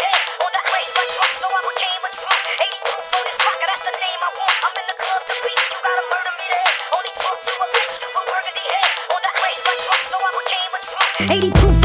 head on that raise my truck, so I became a drunk. 80 proof on this vodka, that's the name I want. I'm in the club to beat, you gotta murder me there. Only talk to a bitch, but burgundy head on that raise my truck, so I became a drunk. 80 proof